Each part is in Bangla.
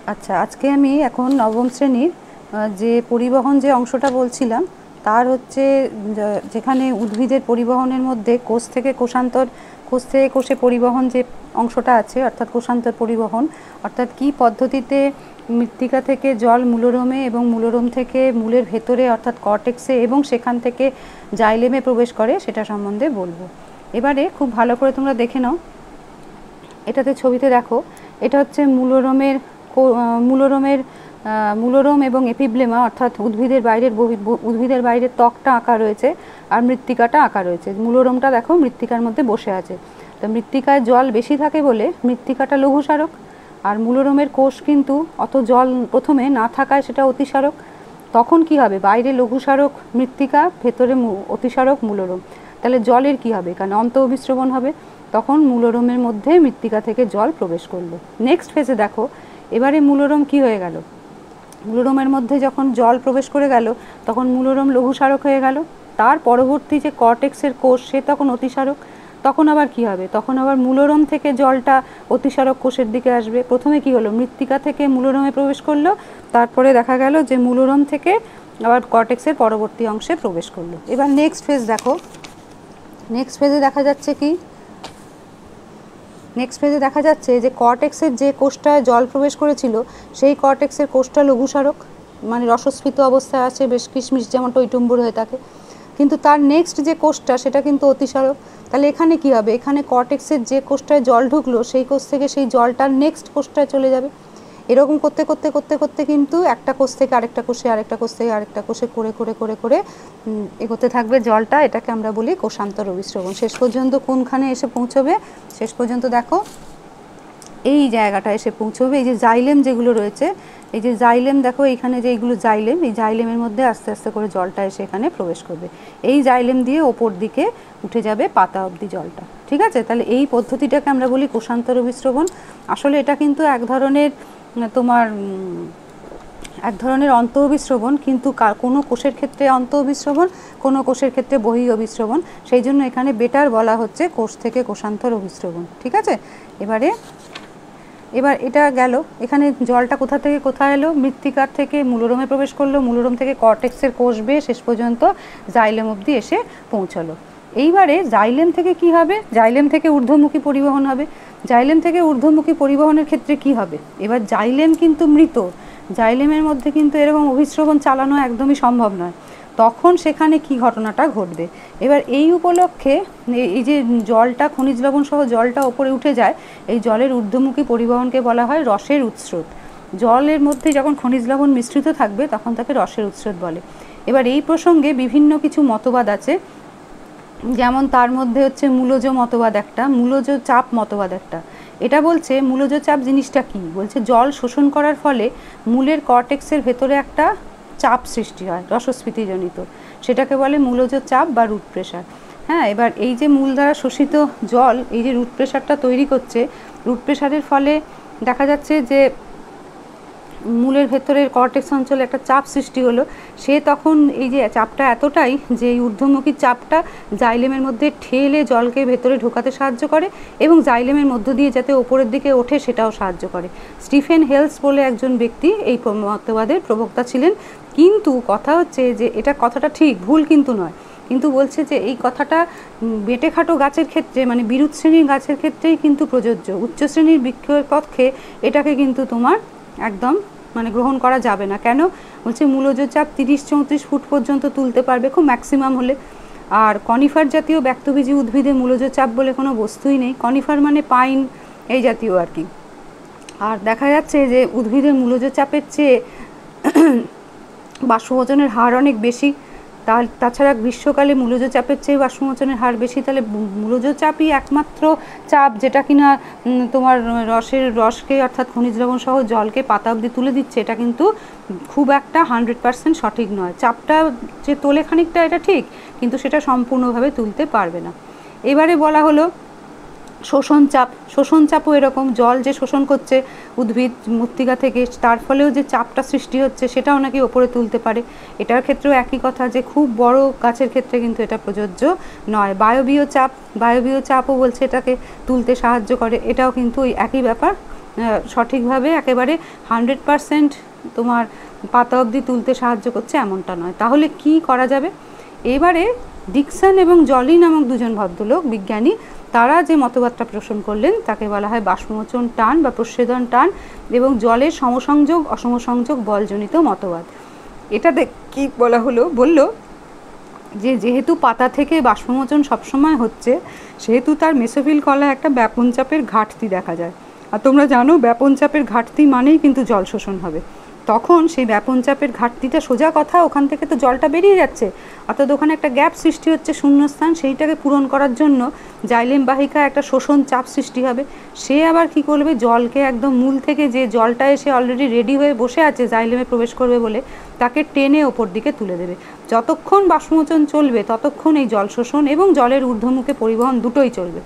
আচ্ছা, আজকে আমি এখন নবম শ্রেণীর যে পরিবহন যে অংশটা বলছিলাম তার হচ্ছে যেখানে উদ্ভিদের পরিবহনের মধ্যে কোষ থেকে কোষান্তর, কোষ থেকে কোষে পরিবহন যে অংশটা আছে অর্থাৎ কোষান্তর পরিবহন, অর্থাৎ কী পদ্ধতিতে মৃত্তিকা থেকে জল মূলরোমে এবং মূলরোম থেকে মূলের ভেতরে অর্থাৎ কর্টেক্সে এবং সেখান থেকে জাইলেমে প্রবেশ করে সেটা সম্বন্ধে বলবো। এবারে খুব ভালো করে তোমরা দেখে নাও, এটাতে ছবিতে দেখো, এটা হচ্ছে মূলরোম এবং এপিব্লেমা অর্থাৎ উদ্ভিদের বাইরের ত্বকটা আঁকা রয়েছে আর মৃত্তিকাটা আঁকা রয়েছে। মূলরোমটা দেখো মৃত্তিকার মধ্যে বসে আছে, তো মৃত্তিকায় জল বেশি থাকে বলে মৃত্তিকাটা লঘুসারক, আর মূলরোমের কোষ কিন্তু অত জল প্রথমে না থাকায় সেটা অতিসারক। তখন কি হবে, বাইরে লঘুসারক মৃত্তিকা, ভেতরে অতিসারক মূলরোম, তাহলে জলের কি হবে, কারণ অন্তঃবিস্রবণ হবে, তখন মূলরোমের মধ্যে মৃত্তিকা থেকে জল প্রবেশ করলো। নেক্সট ফেজে দেখো, এবারে মূলরোম কি হয়ে গেল, মূলরোমের মধ্যে যখন জল প্রবেশ করে গেল তখন মূলরোম লঘুসারক হয়ে গেল। তার পরবর্তী যে কর্টেক্সের কোষ সে তখন অতিসারক, তখন আবার কি হবে, তখন আবার মূলরোম থেকে জলটা অতিসারক কোষের দিকে আসবে। প্রথমে কি হলো, মৃত্তিকা থেকে মূলরোমে প্রবেশ করলো, তারপরে দেখা গেল যে মূলরোম থেকে আবার কর্টেক্সের পরবর্তী অংশে প্রবেশ করলো। এবার নেক্সট ফেজ দেখো, নেক্সট ফেজে দেখা যাচ্ছে কি, নেক্সট পেজে দেখা যাচ্ছে যে কর্টেক্সের যে কোষটায় জল প্রবেশ করেছিল সেই কর্টেক্সের কোষটা লঘুসারক, মানে রসস্ফীত অবস্থায় আছে, বেশ কিশমিশ যেমন টইটুম্বুর হয়ে থাকে, কিন্তু তার নেক্সট যে কোষটা সেটা কিন্তু অতিসারক। তাহলে এখানে কি হবে, এখানে কর্টেক্সের যে কোষটায় জল ঢুকলো সেই কোষ থেকে সেই জলটার নেক্সট কোষটায় চলে যাবে। এরকম করতে করতে করতে করতে কিন্তু একটা কোষ থেকে আরেকটা কোষে, আরেকটা কোষ থেকে আরেকটা কোষে করে করে করে করে এগোতে থাকবে জলটা। এটাকে আমরা বলি কোষান্তর অভিস্রবণ। শেষ পর্যন্ত কোনখানে এসে পৌঁছবে, শেষ পর্যন্ত দেখো এই জায়গাটা এসে পৌঁছবে। এই যে জাইলেম যেগুলো রয়েছে, এই যে জাইলেম দেখো এইখানে যে এইগুলো জাইলেম, এই জাইলেমের মধ্যে আস্তে আস্তে করে জলটা এসে এখানে প্রবেশ করবে। এই জাইলেম দিয়ে ওপর দিকে উঠে যাবে পাতা অবধি জলটা, ঠিক আছে। তাহলে এই পদ্ধতিটাকে আমরা বলি কোষান্তর অভিস্রবণ। আসলে এটা কিন্তু এক ধরনের অন্তঃঅভিস্রবণ, কিন্তু কোনো কোষের ক্ষেত্রে অন্তঃঅভিস্রবণ, কোনো কোষের ক্ষেত্রে বহি অভিস্রবণ, সেই জন্য এখানে বেটার বলা হচ্ছে কোষ থেকে কোষান্তর অভিস্রবণ, ঠিক আছে। এবার এটা গেল, এখানে জলটা কোথা থেকে কোথায় এলো, মৃত্তিকার থেকে মূলরোমে প্রবেশ করলো, মূলরোম থেকে কর্টেক্সের কোষ বেয়ে শেষ পর্যন্ত জাইলেম অবধি এসে পৌঁছালো। এইবারে জাইলেম থেকে কি হবে, জাইলেম থেকে ঊর্ধ্বমুখী পরিবহন হবে। জাইলেম থেকে ঊর্ধ্বমুখী পরিবহনের ক্ষেত্রে কি হবে, এবার জাইলেম কিন্তু মৃত, জাইলেমের মধ্যে কিন্তু এরকম অভিস্রবণ চালানো একদমই সম্ভব নয়, তখন সেখানে কি ঘটনাটা ঘটবে। এবার এই উপলক্ষে এই যে জলটা খনিজ লবণ সহ জলটা ওপরে উঠে যায়, এই জলের ঊর্ধ্বমুখী পরিবহনকে বলা হয় রসের উৎস্রোত। জলের মধ্যে যখন খনিজ লবণ মিশ্রিত থাকবে তখন তাকে রসের উৎস্রোত বলে। এবার এই প্রসঙ্গে বিভিন্ন কিছু মতবাদ আছে, যেমন তার মধ্যে হচ্ছে মূলজ মতবাদ একটা, মূলজ চাপ মতবাদ একটা। এটা বলছে মূলজ চাপ জিনিসটা কি, বলছে জল শোষণ করার ফলে মূলের কর্টেক্সের ভেতরে একটা চাপ সৃষ্টি হয় রসস্ফীতিজনিত, সেটাকে বলে মূলজ চাপ বা রুট প্রেশার। হ্যাঁ, এবার এই যে মূল দ্বারা শোষিত জল এই যে রুট প্রেশারটা তৈরি করছে, রুট প্রেশারের ফলে দেখা যাচ্ছে যে মূলের ভেতরের কর্টেক্স অঞ্চলে একটা চাপ সৃষ্টি হলো, সে তখন এই যে চাপটা এতটাই যে এই ঊর্ধ্বমুখী চাপটা জাইলেমের মধ্যে ঠেলে জলকে ভেতরে ঢোকাতে সাহায্য করে এবং জাইলেমের মধ্য দিয়ে যাতে ওপরের দিকে ওঠে সেটাও সাহায্য করে। স্টিফেন হেলস বলে একজন ব্যক্তি এই মতবাদের প্রবক্তা ছিলেন, কিন্তু কথা হচ্ছে যে এটা কথাটা ঠিক, ভুল কিন্তু নয়, কিন্তু বলছে যে এই কথাটা বেঁটেখাটো গাছের ক্ষেত্রে, মানে বিরুৎ শ্রেণীর গাছের ক্ষেত্রেই কিন্তু প্রযোজ্য, উচ্চ শ্রেণীর বৃক্ষের পক্ষে এটাকে কিন্তু তোমার একদম মানে গ্রহণ করা যাবে না। কেন, বলছে মূলজ চাপ 30-34 ফুট পর্যন্ত তুলতে পারবে খুব ম্যাক্সিমাম হলে, আর কনিফার জাতীয় ব্যক্তবীজী উদ্ভিদে মূলজ চাপ বলে কোনো বস্তুই নেই। কনিফার মানে পাইন এই জাতীয় আর কি। আর দেখা যাচ্ছে যে উদ্ভিদের মূলজ চাপের চেয়ে বাষ্পমোচনের হার অনেক বেশি, তাছাড়া গ্রীষ্মকালে মূলজ চাপের চেয়ে বাষ্পমোচনের হার বেশি। তাহলে মূলজ চাপই একমাত্র চাপ যেটা কিনা তোমার রসকে অর্থাৎ খনিজ লবণ সহ জলকে পাতা অবধি তুলে দিচ্ছে, এটা কিন্তু খুব একটা 100% সঠিক নয়। চাপটা যে তোলে খানিকটা এটা ঠিক, কিন্তু সেটা সম্পূর্ণভাবে তুলতে পারবে না। এবারে বলা হলো শোষণ চাপ, শোষণ চাপও এরকম, জল যে শোষণ করছে উদ্ভিদ মৃত্তিকা থেকে তার ফলেও যে চাপটা সৃষ্টি হচ্ছে সেটাও নাকি ওপরে তুলতে পারে। এটার ক্ষেত্রেও একই কথা, যে খুব বড় গাছের ক্ষেত্রে কিন্তু এটা প্রযোজ্য নয়। বায়বীয় চাপও বলছে এটাকে তুলতে সাহায্য করে, এটাও কিন্তু ওই একই ব্যাপার, সঠিকভাবে একেবারে 100% তোমার পাতা অবধি তুলতে সাহায্য করছে এমনটা নয়। তাহলে কি করা যাবে? এবারে ডিকসন এবং জলি নামক দুজন ভদ্রলোক বিজ্ঞানী তারা যে মতবাদটা পোষণ করলেন তাকে বলা হয় বাষ্পমোচন টান বা প্রস্বেদন টান এবং জলের সমসংযোগ অসমসংযোগ বলজনিত মতবাদ। এটাতে কি বলা হলো, বলল যে যেহেতু পাতা থেকে বাষ্পমোচন সবসময় হচ্ছে সেহেতু তার মেসোফিল কলায় একটা ব্যাপন চাপের ঘাটতি দেখা যায়। আর তোমরা জানো ব্যাপন চাপের ঘাটতি মানেই কিন্তু জল শোষণ হবে। তখন সেই ব্যাপন চাপের ঘাটতিটা সোজা কথা, ওখান থেকে তো জলটা বেরিয়ে যাচ্ছে, অর্থাৎ ওখানে একটা গ্যাপ সৃষ্টি হচ্ছে, শূন্যস্থান, সেইটাকে পূরণ করার জন্য জাইলেম বাহিকা একটা শোষণ চাপ সৃষ্টি হবে। সে আবার কি করবে, জলকে একদম মূল থেকে যে জলটা এসে অলরেডি রেডি হয়ে বসে আছে জাইলেমে প্রবেশ করবে বলে তাকে টেনে ওপর দিকে তুলে দেবে। যতক্ষণ বাষ্পমোচন চলবে ততক্ষণ এই জল শোষণ এবং জলের ঊর্ধ্বমুখে পরিবহন দুটোই চলবে,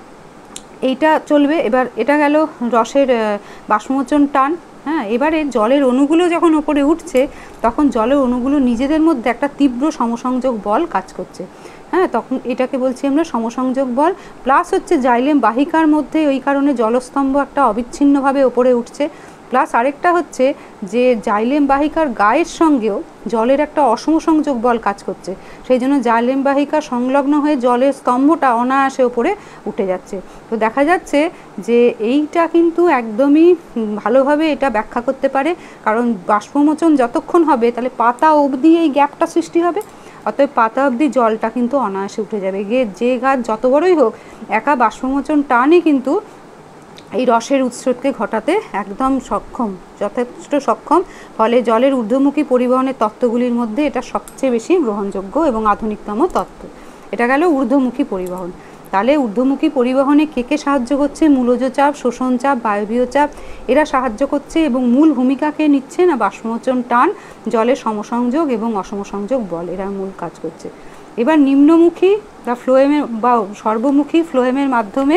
এইটা চলবে। এবার এটা গেল রসের বাষ্পমোচন টান। হ্যাঁ, এবারে জলের অণুগুলো যখন ওপরে উঠছে তখন জলের অণুগুলো নিজেদের মধ্যে একটা তীব্র সমসংযোগ বল কাজ করছে। হ্যাঁ, তখন এটাকে বলছি আমরা সমসংযোগ বল। প্লাস হচ্ছে জাইলেম বাহিকার মধ্যে ওই কারণে জলস্তম্ভ একটা অবিচ্ছিন্নভাবে ওপরে উঠছে। প্লাস আরেকটা হচ্ছে যে জাইলেম বাহিকার গায়ের সঙ্গেও জলের একটা অসম সংযোগ বল কাজ করছে, সেই জন্য জাইলেম বাহিকা সংলগ্ন হয়ে জলের স্তম্ভটা অনায়াসে ওপরে উঠে যাচ্ছে। তো দেখা যাচ্ছে যে এইটা কিন্তু একদমই ভালোভাবে এটা ব্যাখ্যা করতে পারে, কারণ বাষ্পমোচন যতক্ষণ হবে তাহলে পাতা অবধি এই গ্যাপটা সৃষ্টি হবে, অতএব পাতা অবধি জলটা কিন্তু অনায়াসে উঠে যাবে। গিয়ে যে গাছ যত বড়ই হোক একা বাষ্পমোচন টানই কিন্তু এই রসের উৎসকে ঘটাতে একদম সক্ষম, যথেষ্ট সক্ষম। ফলে জলের ঊর্ধ্বমুখী পরিবহনের তত্ত্বগুলির মধ্যে এটা সবচেয়ে বেশি গ্রহণযোগ্য এবং আধুনিকতম তত্ত্ব। এটা গেল ঊর্ধ্বমুখী পরিবহন। তাহলে ঊর্ধ্বমুখী পরিবহনে কে কে সাহায্য করছে? মূলজ চাপ, শোষণ চাপ, বায়বীয় চাপ, এরা সাহায্য করছে। এবং মূল ভূমিকা কে নিচ্ছে না? বাষ্পমোচন টান, জলের সমসংযোগ এবং অসমসংযোগ বল, এরা মূল কাজ করছে। এবার নিম্নমুখী বা ফ্লোয়েমের বা সর্বমুখী ফ্লোয়েমের মাধ্যমে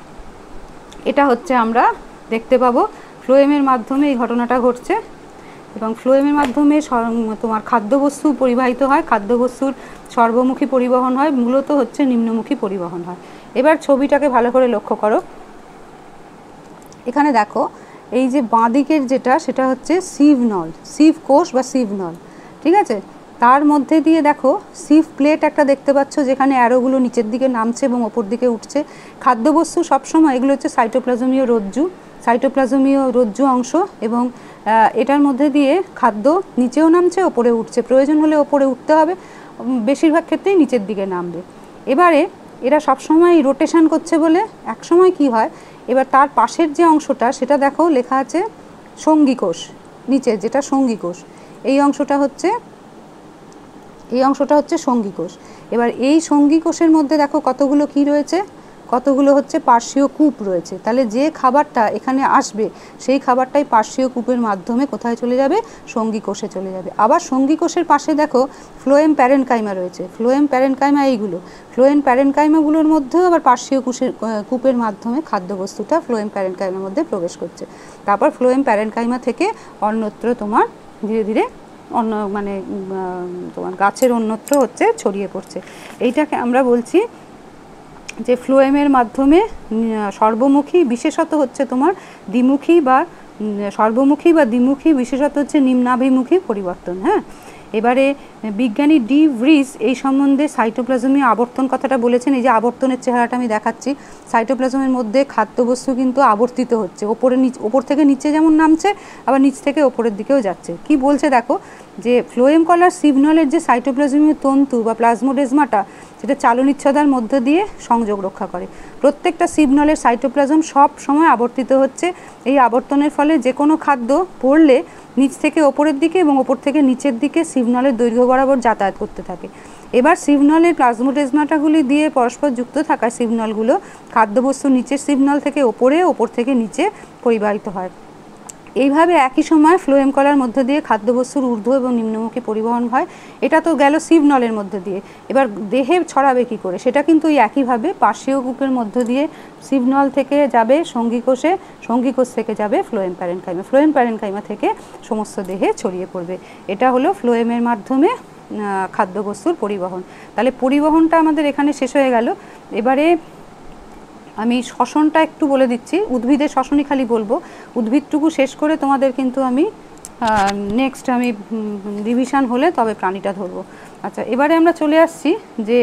এটা হচ্ছে আমরা দেখতে পাবো, ফ্লোয়েমের মাধ্যমে এই ঘটনাটা ঘটছে এবং ফ্লোয়েমের মাধ্যমে তোমার খাদ্যবস্তু পরিবাহিত হয়, খাদ্যবস্তুর সর্বমুখী পরিবহন হয়, মূলত হচ্ছে নিম্নমুখী পরিবহন হয়। এবার ছবিটাকে ভালো করে লক্ষ্য করো, এখানে দেখো এই যে বাঁ দিকের যেটা সেটা হচ্ছে সিভ নল, সিভ কোষ বা সিভ নল, ঠিক আছে। তার মধ্যে দিয়ে দেখো সিভ প্লেট একটা দেখতে পাচ্ছ যেখানে অ্যারোগুলো নিচের দিকে নামছে এবং ওপর দিকে উঠছে। খাদ্যবস্তু সবসময় এগুলো হচ্ছে সাইটোপ্লাজমীয় রজ্জু, সাইটোপ্লাজমীয় রজ্জু অংশ, এবং এটার মধ্যে দিয়ে খাদ্য নিচেও নামছে ওপরে উঠছে, প্রয়োজন হলে ওপরে উঠতে হবে, বেশিরভাগ ক্ষেত্রেই নিচের দিকে নামবে। এবারে এরা সবসময় রোটেশন করছে বলে এক সময় কি হয়, এবার তার পাশের যে অংশটা সেটা দেখো লেখা আছে সঙ্গী কোষ, নিচের যেটা সঙ্গী কোষ, এই অংশটা হচ্ছে সঙ্গী কোষ। এবার এই সঙ্গী কোষের মধ্যে দেখো কতগুলো কি রয়েছে, কতগুলো হচ্ছে পার্শ্বীয় কূপ রয়েছে। তাহলে যে খাবারটা এখানে আসবে সেই খাবারটাই পার্শ্বীয় কূপের মাধ্যমে কোথায় চলে যাবে? সঙ্গী কোষে চলে যাবে। আবার সঙ্গী কোষের পাশে দেখো ফ্লোয়েম প্যারেনকাইমা রয়েছে, ফ্লোয়েম প্যারেনকাইমা এইগুলো, ফ্লোয়েম প্যারেনকাইমাগুলোর মধ্যেও আবার পার্শ্বীয় কূপের মাধ্যমে খাদ্যবস্তুটা ফ্লোয়েম প্যারেনকাইমার মধ্যে প্রবেশ করছে। তারপর ফ্লোয়েম প্যারেনকাইমা থেকে অন্যত্র তোমার ধীরে ধীরে অন্য মানে তোমার গাছের অন্যত্র হচ্ছে ছড়িয়ে পড়ছে। এইটাকে আমরা বলছি যে ফ্লোয়েমের মাধ্যমে সর্বমুখী, বিশেষত হচ্ছে তোমার দ্বিমুখী বা সর্বমুখী বা দ্বিমুখী, বিশেষত হচ্ছে নিম্নাভিমুখী পরিবর্তন। হ্যাঁ, এবারে বিজ্ঞানী ডি ভ্রিস এই সম্বন্ধে সাইটোপ্লাজমীয় আবর্তন কথাটা বলেছেন। এই যে আবর্তনের চেহারাটা আমি দেখাচ্ছি, সাইটোপ্লাজমের মধ্যে খাদ্যবস্তু কিন্তু আবর্তিত হচ্ছে, ওপর থেকে নিচে যেমন নামছে আবার নিচ থেকে ওপরের দিকেও যাচ্ছে। কি বলছে দেখো, যে ফ্লোয়েম কলার সিগন্যালের যে সাইটোপ্লাজমীয় তন্তু বা প্লাজমোডেজমাটা সেটা চালনিচ্ছদার মধ্য দিয়ে সংযোগ রক্ষা করে। প্রত্যেকটা সিগন্যালের সাইটোপ্লাজম সব সময় আবর্তিত হচ্ছে। এই আবর্তনের ফলে যে কোনো খাদ্য পড়লে নিচ থেকে ওপরের দিকে এবং ওপর থেকে নিচের দিকে সিগন্যালের দৈর্ঘ্য বরাবর যাতায়াত করতে থাকে। এবার সিগন্যালের প্লাজমোডেজমাটাগুলি দিয়ে পরস্পর যুক্ত থাকা সিগন্যালগুলো খাদ্যবস্তু নিচের সিগন্যাল থেকে ওপরে, ওপর থেকে নিচে পরিবাহিত হয়। এইভাবে একই সময় ফ্লোয়েম কলার মধ্যে দিয়ে খাদ্যবস্তুর ঊর্ধ্ব এবং নিম্নমুখী পরিবহন হয়। এটা তো গেল সিগন্যালের মধ্যে দিয়ে। এবার দেহে ছড়াবে কি করে, সেটা কিন্তু এই একইভাবে পার্শ্বীয় কূপের মধ্য দিয়ে সিগন্যাল থেকে যাবে সঙ্গী কোষে, সঙ্গী কোষ থেকে যাবে ফ্লোয়েম প্যারেনকাইমা, ফ্লোয়েম প্যারেনকাইমা থেকে সমস্ত দেহে ছড়িয়ে পড়বে। এটা হলো ফ্লোয়েমের মাধ্যমে খাদ্যবস্তুর পরিবহন। তাহলে পরিবহনটা আমাদের এখানে শেষ হয়ে গেল। এবারে আমি শ্বসনটা একটু বলে দিচ্ছি, উদ্ভিদের শ্বসনই খালি বলবো, উদ্ভিদটুকু শেষ করে তোমাদের কিন্তু আমি নেক্সট আমি রিভিশন হলে তবে প্রাণীটা ধরবো। আচ্ছা, এবারে আমরা চলে আসছি যে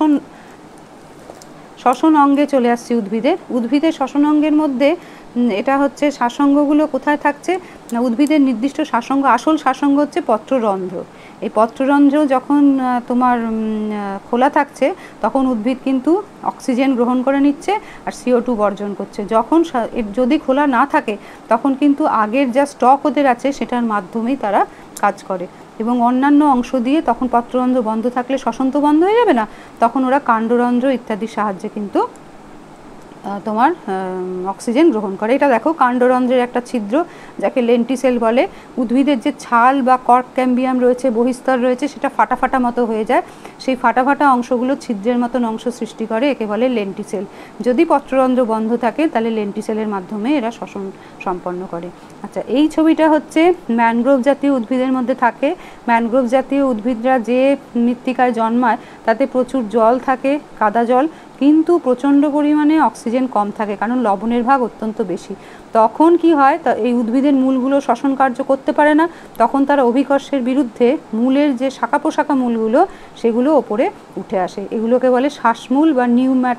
শ্বসন অঙ্গে চলে আসছি উদ্ভিদের শ্বসন অঙ্গের মধ্যে এটা হচ্ছে শ্বাসঙ্গগুলো কোথায় থাকছে না, উদ্ভিদের নির্দিষ্ট শ্বাসঙ্গ, আসল শ্বাসঙ্গ হচ্ছে পত্ররন্ধ্র। এই পত্ররন্ধ্র যখন তোমার খোলা থাকছে তখন উদ্ভিদ কিন্তু অক্সিজেন গ্রহণ করে নিচ্ছে আর CO2 বর্জন করছে। যখন যদি খোলা না থাকে তখন কিন্তু আগের যা স্টক ওদের আছে সেটার মাধ্যমেই তারা কাজ করে, এবং অন্যান্য অংশ দিয়ে তখন পত্ররন্ধ্র বন্ধ থাকলে শ্বসন তো বন্ধ হয়ে যাবে না, তখন ওরা কাণ্ডরন্ধ্র ইত্যাদির সাহায্যে কিন্তু তোমার অক্সিজেন গ্রহণ করে। এটা দেখো কাণ্ডরন্ধ্রের একটা ছিদ্র যাকে লেন্টিসেল বলে। উদ্ভিদের যে ছাল বা কর্ক ক্যাম্বিয়াম রয়েছে, বহিস্তর রয়েছে, সেটা ফাটা ফাটা মতো হয়ে যায়, সেই ফাটা ফাটা অংশগুলো ছিদ্রের মতন অংশ সৃষ্টি করে, একে বলে লেন্টিসেল। যদি পত্ররন্ধ্র বন্ধ থাকে তাহলে লেন্টিসেলের মাধ্যমে এরা শ্বসন সম্পন্ন করে। আচ্ছা, এই ছবিটা হচ্ছে ম্যানগ্রোভ জাতীয় উদ্ভিদের মধ্যে থাকে। ম্যানগ্রোভ জাতীয় উদ্ভিদরা যে মৃত্তিকায় জন্মায় তাতে প্রচুর জল থাকে, কাদা জল, কিন্তু প্রচণ্ড পরিমাণে অক্সিজেন কম থাকে, কারণ লবণের ভাগ অত্যন্ত বেশি। তখন কি হয়, তা এই উদ্ভিদের মূলগুলো শ্বসন কার্য করতে পারে না, তখন তারা অভিকর্ষের বিরুদ্ধে মূলের যে শাখা পোশাখা মূলগুলো সেগুলো ওপরে উঠে আসে, এগুলোকে বলে শ্বাসমূল বা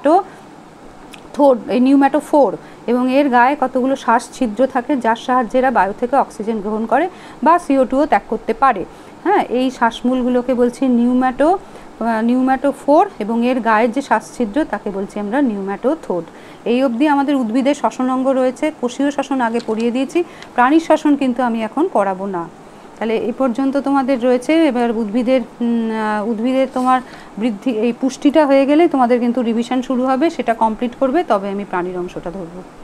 নিউম্যাটোফোর, এবং এর গায়ে কতগুলো শ্বাস ছিদ্র থাকে যার সাহায্যে এরা বায়ু থেকে অক্সিজেন গ্রহণ করে বা CO2 ত্যাগ করতে পারে। হ্যাঁ, এই শ্বাসমূলগুলোকে বলছি নিউম্যাটোফোর, এবং এর গায়ের যে শ্বাসছিদ্র তাকে বলছি আমরা নিউম্যাটোথোড। এই অবধি আমাদের উদ্ভিদের শ্বসন অঙ্গ রয়েছে। কোষীয় শ্বসন আগে পড়িয়ে দিয়েছি, প্রাণীর শ্বসন কিন্তু আমি এখন পড়াবো না। তাহলে এই পর্যন্ত তোমাদের রয়েছে। এবার উদ্ভিদের তোমার বৃদ্ধি, এই পুষ্টিটা হয়ে গেলে তোমাদের কিন্তু রিভিশন শুরু হবে, সেটা কমপ্লিট করবে, তবে আমি প্রাণীর অংশটা ধরবো।